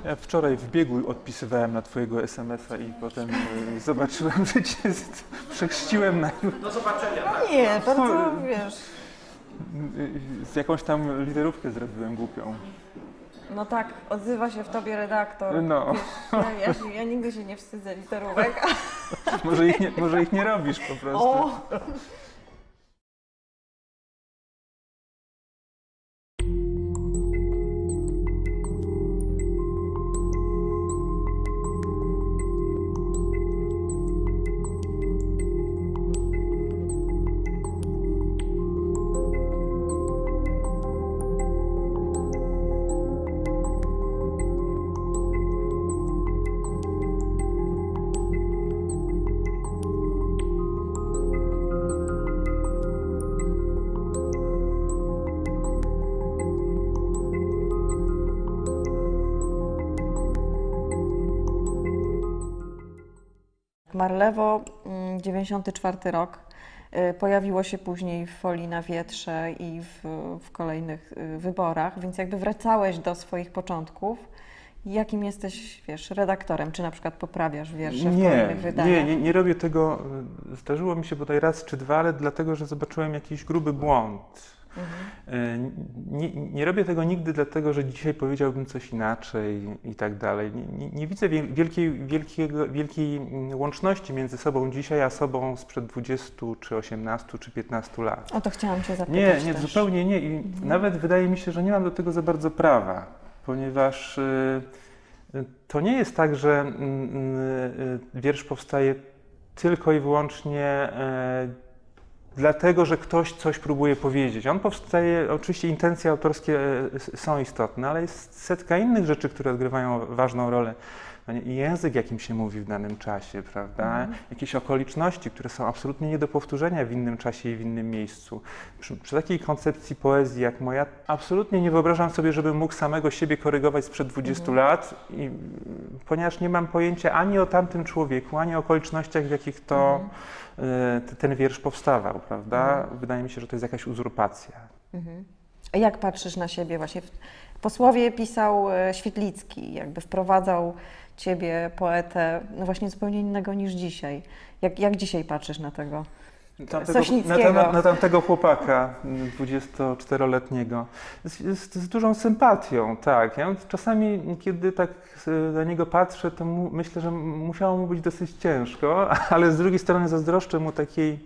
Ja wczoraj w biegu odpisywałem na twojego SMS-a i potem zobaczyłem, że cię przechrzciłem na... Do zobaczenia. Tak? Nie, bardzo, wiesz... Z jakąś tam literówkę zrobiłem głupią. No tak, odzywa się w tobie redaktor. No. Wiesz, ja nigdy się nie wstydzę literówek. Może ich nie robisz po prostu. O! Marlewo, 94 rok, pojawiło się później w Folii na wietrze i w kolejnych wyborach, więc jakby wracałeś do swoich początków. Jakim jesteś, wiesz, redaktorem? Czy na przykład poprawiasz wiersze w kolejnych wydaniach? Nie robię tego. Zdarzyło mi się bodaj raz czy dwa, ale dlatego, że zobaczyłem jakiś gruby błąd. Nie robię tego nigdy dlatego, że dzisiaj powiedziałbym coś inaczej i tak dalej. Nie widzę wielkiej łączności między sobą dzisiaj, a sobą sprzed 20, czy 18, czy 15 lat. O to chciałam cię zapytać. Nie, też. zupełnie nie. I nawet wydaje mi się, że nie mam do tego za bardzo prawa, ponieważ to nie jest tak, że wiersz powstaje tylko i wyłącznie dlatego, że ktoś coś próbuje powiedzieć. On powstaje, oczywiście intencje autorskie są istotne, ale jest setka innych rzeczy, które odgrywają ważną rolę. I język, jakim się mówi w danym czasie, prawda? Jakieś okoliczności, które są absolutnie nie do powtórzenia w innym czasie i w innym miejscu. Przy takiej koncepcji poezji jak moja, absolutnie nie wyobrażam sobie, żebym mógł samego siebie korygować sprzed 20 lat, ponieważ nie mam pojęcia ani o tamtym człowieku, ani o okolicznościach, w jakich ten wiersz powstawał, prawda? Wydaje mi się, że to jest jakaś uzurpacja. A jak patrzysz na siebie właśnie? Posłowie pisał Świetlicki, jakby wprowadzał ciebie, poetę, no właśnie zupełnie innego niż dzisiaj. Jak dzisiaj patrzysz na tego Sośnickiego? Na tamtego chłopaka 24-letniego. Z dużą sympatią, tak. Ja czasami, kiedy tak na niego patrzę, to myślę, że musiało mu być dosyć ciężko, ale z drugiej strony zazdroszczę mu takiej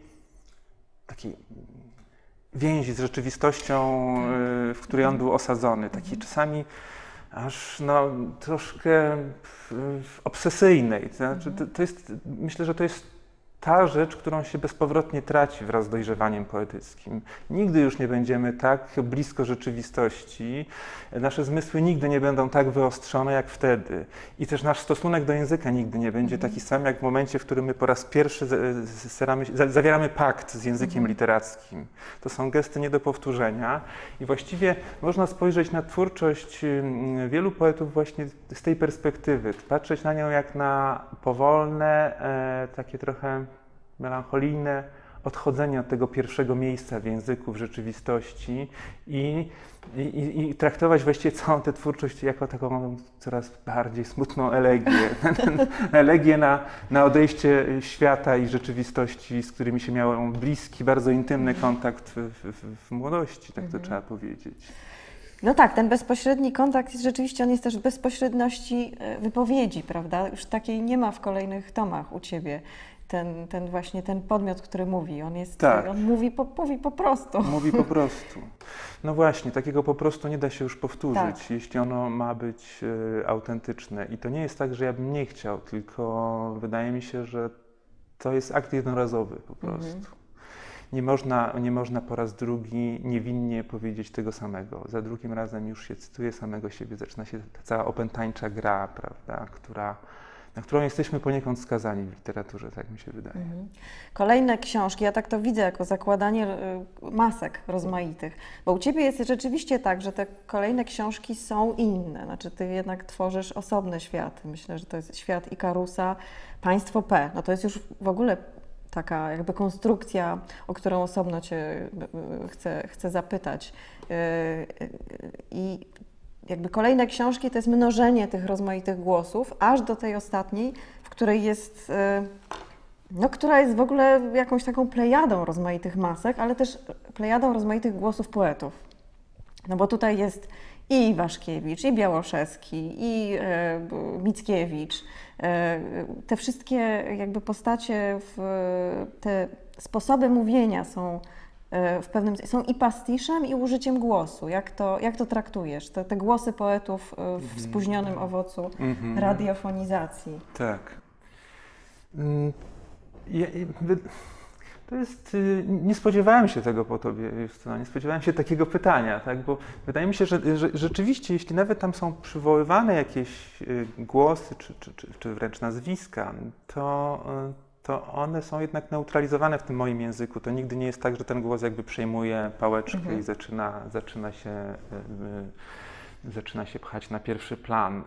więzi z rzeczywistością, w której on był osadzony. Takiej czasami aż troszkę obsesyjnej. To znaczy, myślę, że to jest ta rzecz, którą się bezpowrotnie traci wraz z dojrzewaniem poetyckim. Nigdy już nie będziemy tak blisko rzeczywistości, nasze zmysły nigdy nie będą tak wyostrzone jak wtedy. I też nasz stosunek do języka nigdy nie będzie taki sam, jak w momencie, w którym my po raz pierwszy zawieramy pakt z językiem literackim. To są gesty nie do powtórzenia i właściwie można spojrzeć na twórczość wielu poetów właśnie z tej perspektywy, patrzeć na nią jak na powolne, takie trochę melancholijne odchodzenie od tego pierwszego miejsca w języku, w rzeczywistości i traktować właściwie całą tę twórczość jako taką coraz bardziej smutną elegię. Elegię na odejście świata i rzeczywistości, z którymi się miało bliski, bardzo intymny kontakt w młodości, tak to trzeba powiedzieć. No tak, ten bezpośredni kontakt jest rzeczywiście, on jest też w bezpośredności wypowiedzi, prawda? Już takiej nie ma w kolejnych tomach u ciebie. Ten podmiot, który mówi, on jest, tak. On mówi po prostu. Mówi po prostu. No właśnie, takiego po prostu nie da się już powtórzyć, tak. Jeśli ono ma być autentyczne. I to nie jest tak, że ja bym nie chciał, tylko wydaje mi się, że to jest akt jednorazowy po prostu. Nie można po raz drugi niewinnie powiedzieć tego samego. Za drugim razem już się cytuje samego siebie, zaczyna się ta cała opętańcza gra, prawda, na którą jesteśmy poniekąd skazani w literaturze, tak mi się wydaje. Kolejne książki, ja tak to widzę jako zakładanie masek rozmaitych, bo u ciebie jest rzeczywiście tak, że te kolejne książki są inne, znaczy ty jednak tworzysz osobne światy. Myślę, że to jest świat Ikarusa, Państwo P. No to jest już w ogóle taka jakby konstrukcja, o którą osobno cię chcę zapytać. I jakby kolejne książki to jest mnożenie tych rozmaitych głosów, aż do tej ostatniej, w której jest, no, która jest w ogóle jakąś taką plejadą rozmaitych masek, ale też plejadą rozmaitych głosów poetów. No bo tutaj jest i Iwaszkiewicz, i Białoszewski, i Mickiewicz. Te wszystkie jakby postacie, te sposoby mówienia są w pewnym są i pastiszem, i użyciem głosu. Jak to traktujesz? Te głosy poetów w spóźnionym owocu radiofonizacji. Tak. To jest, nie spodziewałem się tego po tobie, Justyno, nie spodziewałem się takiego pytania, tak? Bo wydaje mi się, że rzeczywiście, jeśli nawet tam są przywoływane jakieś głosy, czy wręcz nazwiska, to one są jednak neutralizowane w tym moim języku. To nigdy nie jest tak, że ten głos jakby przejmuje pałeczkę i zaczyna się pchać na pierwszy plan.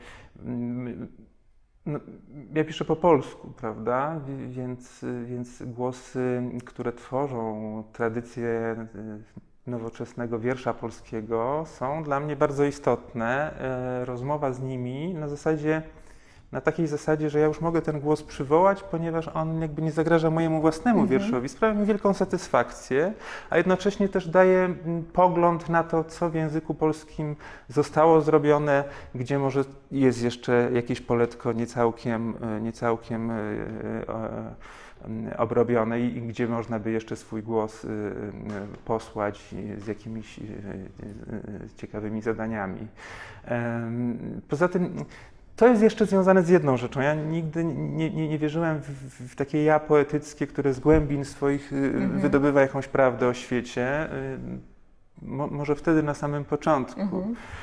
No, ja piszę po polsku, prawda? Więc głosy, które tworzą tradycję nowoczesnego wiersza polskiego, są dla mnie bardzo istotne. Rozmowa z nimi na takiej zasadzie, że ja już mogę ten głos przywołać, ponieważ on jakby nie zagraża mojemu własnemu wierszowi. Sprawia mi wielką satysfakcję, a jednocześnie też daje pogląd na to, co w języku polskim zostało zrobione, gdzie może jest jeszcze jakieś poletko nie całkiem obrobione i gdzie można by jeszcze swój głos posłać z jakimiś ciekawymi zadaniami. Poza tym to jest jeszcze związane z jedną rzeczą. Ja nigdy nie wierzyłem w takie ja poetyckie, które z głębin swoich wydobywa jakąś prawdę o świecie. Może wtedy na samym początku.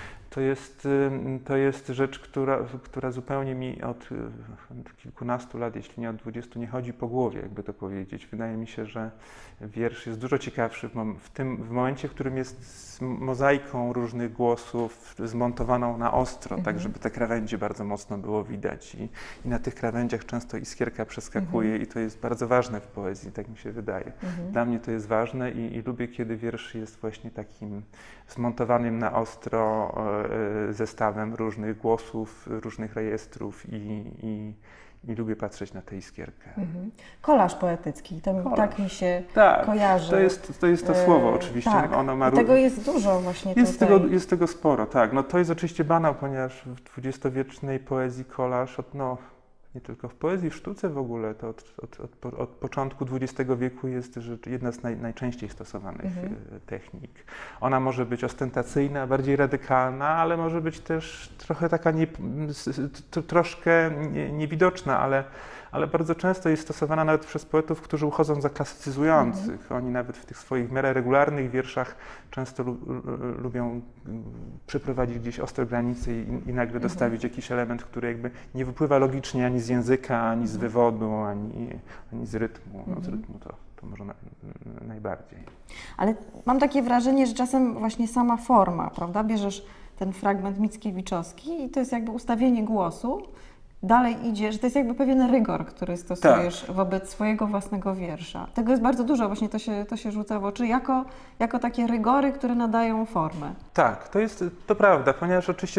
To jest rzecz, która zupełnie mi od kilkunastu lat, jeśli nie od 20, nie chodzi po głowie, jakby to powiedzieć. Wydaje mi się, że wiersz jest dużo ciekawszy w momencie, w którym jest mozaiką różnych głosów zmontowaną na ostro, tak żeby te krawędzie bardzo mocno było widać i na tych krawędziach często iskierka przeskakuje i to jest bardzo ważne w poezji, tak mi się wydaje. Dla mnie to jest ważne i lubię, kiedy wiersz jest właśnie takim zmontowanym na ostro zestawem różnych głosów, różnych rejestrów i lubię patrzeć na tę iskierkę. Kolaż poetycki, tak mi się kojarzy. To jest to słowo oczywiście. Tak. Ono ma tego jest dużo właśnie tutaj. Jest tego sporo, tak. No to jest oczywiście banał, ponieważ w dwudziestowiecznej poezji kolaż, nie tylko w poezji, w sztuce w ogóle, to od początku XX wieku jest jedna z najczęściej stosowanych technik. Ona może być ostentacyjna, bardziej radykalna, ale może być też trochę taka troszkę niewidoczna, ale bardzo często jest stosowana nawet przez poetów, którzy uchodzą za klasycyzujących. Oni nawet w tych swoich w miarę regularnych wierszach często lubią przeprowadzić gdzieś ostre granice i nagle dostawić jakiś element, który jakby nie wypływa logicznie ani z języka, ani z wywodu, ani z rytmu. No, z rytmu to może najbardziej. Ale mam takie wrażenie, że czasem właśnie sama forma, prawda? Bierzesz ten fragment mickiewiczowski i to jest jakby ustawienie głosu. Dalej idzie, że to jest jakby pewien rygor, który stosujesz wobec swojego własnego wiersza. Tego jest bardzo dużo, właśnie to się rzuca w oczy, jako takie rygory, które nadają formę. Tak, to prawda, ponieważ oczywiście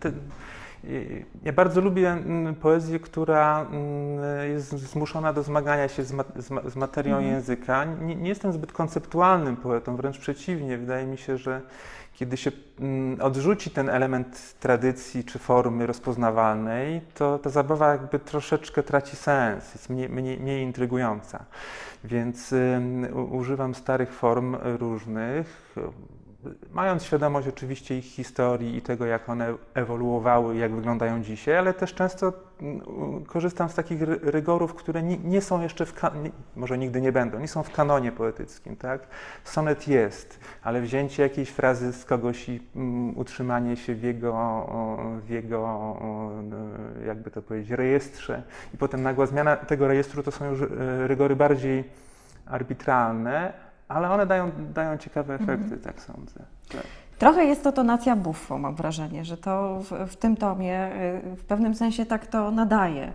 ja bardzo lubię poezję, która jest zmuszona do zmagania się z materią języka. Nie jestem zbyt konceptualnym poetą, wręcz przeciwnie. Wydaje mi się, że kiedy się odrzuci ten element tradycji czy formy rozpoznawalnej, to ta zabawa jakby troszeczkę traci sens, jest mniej intrygująca. Więc używam starych form różnych, mając świadomość oczywiście ich historii i tego, jak one ewoluowały i jak wyglądają dzisiaj, ale też często korzystam z takich rygorów, które nie są jeszcze może nigdy nie będą, nie są w kanonie poetyckim, tak? Sonet jest, ale wzięcie jakiejś frazy z kogoś i utrzymanie się w jego, jakby to powiedzieć, rejestrze i potem nagła zmiana tego rejestru, to są już rygory bardziej arbitralne, ale one dają ciekawe efekty, tak sądzę. Tak. Trochę jest to tonacja Buffo, mam wrażenie, że to w tym tomie w pewnym sensie tak to nadaje,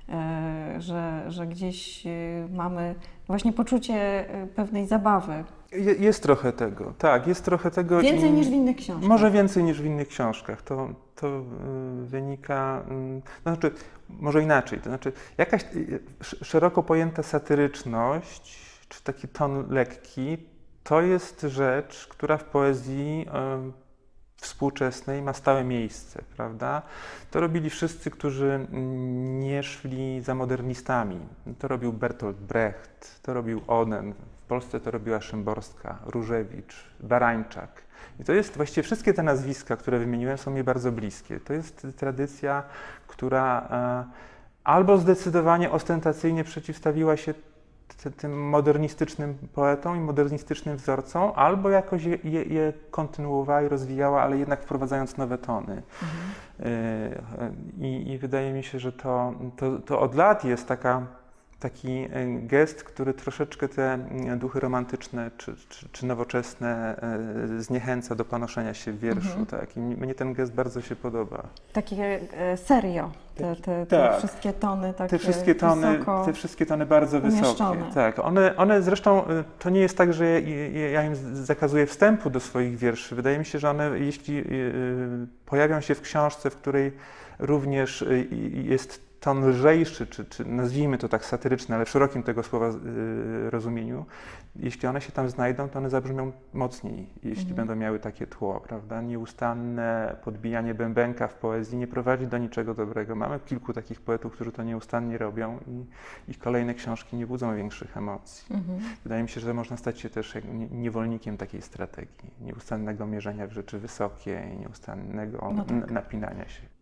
że gdzieś mamy właśnie poczucie pewnej zabawy. Jest trochę tego, tak, jest trochę tego. Więcej niż w innych książkach. Może więcej niż w innych książkach. To wynika, to znaczy, może inaczej, to znaczy jakaś szeroko pojęta satyryczność, czy taki ton lekki, to jest rzecz, która w poezji współczesnej ma stałe miejsce, prawda? To robili wszyscy, którzy nie szli za modernistami. To robił Bertolt Brecht, to robił Oden, w Polsce to robiła Szymborska, Różewicz, Barańczak. I to jest, właściwie wszystkie te nazwiska, które wymieniłem, są mi bardzo bliskie. To jest tradycja, która albo zdecydowanie ostentacyjnie przeciwstawiła się tym modernistycznym poetom i modernistycznym wzorcom, albo jakoś je kontynuowała i rozwijała, ale jednak wprowadzając nowe tony. I wydaje mi się, że to od lat jest taki gest, który troszeczkę te duchy romantyczne czy nowoczesne zniechęca do panoszenia się w wierszu. Tak? I mnie ten gest bardzo się podoba. Takie serio, te Tak. wszystkie tony tak Te wszystkie tony bardzo umieszczone. wysokie. Tak. One zresztą, to nie jest tak, że ja im zakazuję wstępu do swoich wierszy. Wydaje mi się, że one, jeśli pojawią się w książce, w której również jest ton lżejszy, czy nazwijmy to tak satyryczny, ale w szerokim tego słowa rozumieniu, jeśli one się tam znajdą, to one zabrzmią mocniej, jeśli będą miały takie tło, prawda? Nieustanne podbijanie bębenka w poezji nie prowadzi do niczego dobrego. Mamy kilku takich poetów, którzy to nieustannie robią i ich kolejne książki nie budzą większych emocji. Wydaje mi się, że można stać się też niewolnikiem takiej strategii, nieustannego mierzenia w rzeczy wysokie i nieustannego napinania się.